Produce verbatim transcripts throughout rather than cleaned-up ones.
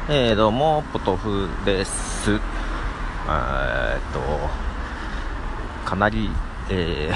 えー、どうもポトフです。えーっとかなり、えー、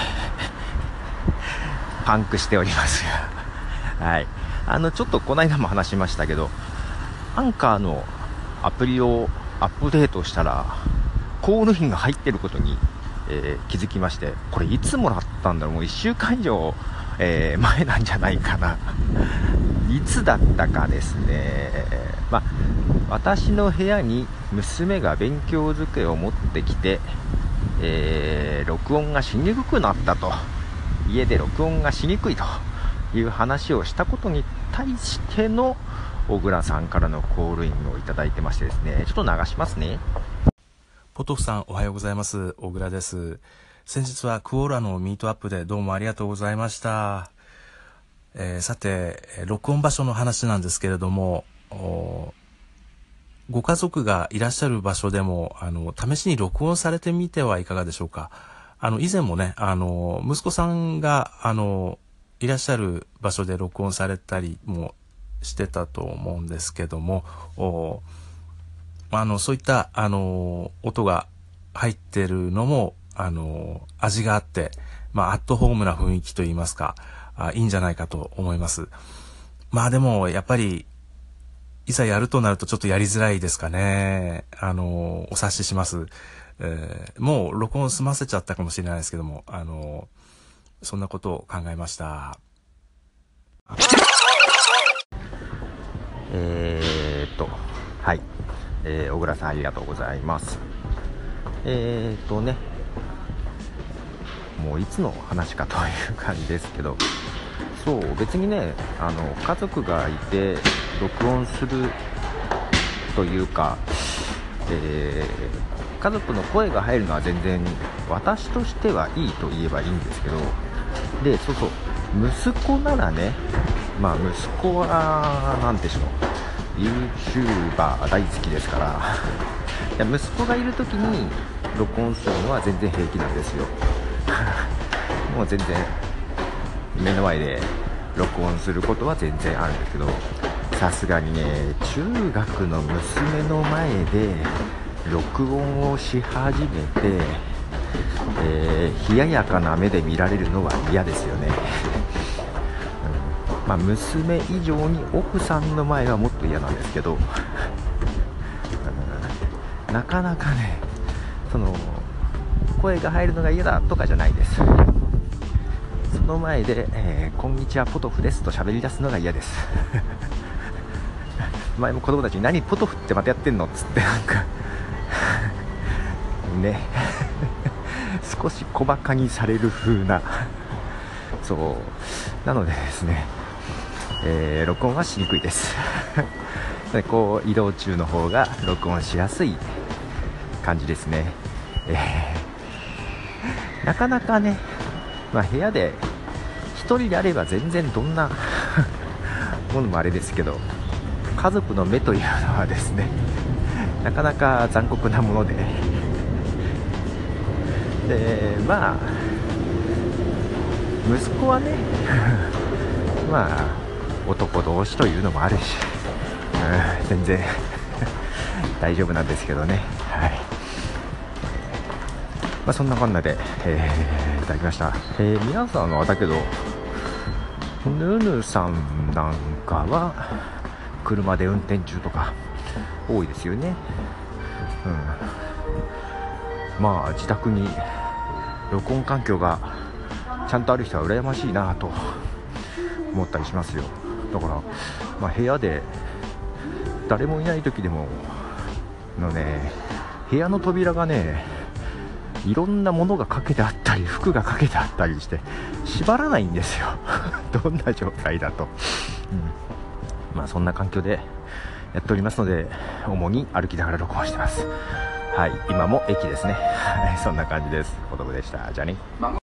パンクしておりますがはい、あのちょっとこの間も話しましたけど、アンカーのアプリをアップデートしたらコールインが入ってることに、えー、気づきまして、これいつもらったんだろう、もういっしゅうかん以上、えー、前なんじゃないかな。いつだったかですね、まあ、私の部屋に娘が勉強机を持ってきて、えー、録音がしにくくなったと、家で録音がしにくいという話をしたことに対しての小倉さんからのコールインをいただいてましてですね、ちょっと流しますね。 ポトフさん、おはようございます。小倉です。先日はクオーラのミートアップでどうもありがとうございました。えー、さて、録音場所の話なんですけれども、ご家族がいらっしゃる場所でも、あの、試しに録音されてみてはいかがでしょうか。あの、以前もね、あの、息子さんが、あの、いらっしゃる場所で録音されたりもしてたと思うんですけども、おあの、そういった、あの、音が入ってるのも、あの、味があって、まあ、アットホームな雰囲気といいますか、あ、いいんじゃないかと思います。まあでも、やっぱり、いざやるとなるとちょっとやりづらいですかね。あの、お察しします。えー、もう録音済ませちゃったかもしれないですけども、あの、そんなことを考えました。 えーっと、はい。えー、小倉さんありがとうございます。えーっとね、もういつの話かという感じですけど、そう別にね、あの家族がいて録音するというか、えー、家族の声が入るのは全然私としてはいいと言えばいいんですけど、でそうそう息子ならね、まあ息子はなんでしょう、 YouTuber 大好きですから息子がいる時に録音するのは全然平気なんですよもう全然目の前で録音することは全然あるんですけど、さすがにね、中学の娘の前で録音をし始めて、えー、冷ややかな目で見られるのは嫌ですよね、うん、まあ娘以上に奥さんの前はもっと嫌なんですけど、うん、なかなかね、その声が入るのが嫌だとかじゃないです。その前で、えー、こんにちはポトフですと喋り出すのが嫌です前も子供たちに何ポトフってまたやってんのっつってなんかね少し小バカにされる風なそうなのでですね、えー、録音はしにくいですでこう移動中の方が録音しやすい感じですね、えー、なかなかね、まあ、部屋で一人であれば全然どんなものもあれですけど、家族の目というのはですね、なかなか残酷なもので、でまあ息子はねまあ男同士というのもあるし、うん、全然大丈夫なんですけどね、はい、まあ、そんなこんなで、えー、いただきました。えー、皆さんはだけどヌヌさんなんかは車で運転中とか多いですよね、うん、まあ自宅に録音環境がちゃんとある人は羨ましいなと思ったりしますよ。だから、まあ、部屋で誰もいない時でものね、部屋の扉がね、いろんなものがかけてあったり服がかけてあったりして縛らないんですよどんな状態だと、うん、まあそんな環境でやっておりますので、主に歩きながら録音してます。はい、今も駅ですねそんな感じです。ポトフでした。じゃあね。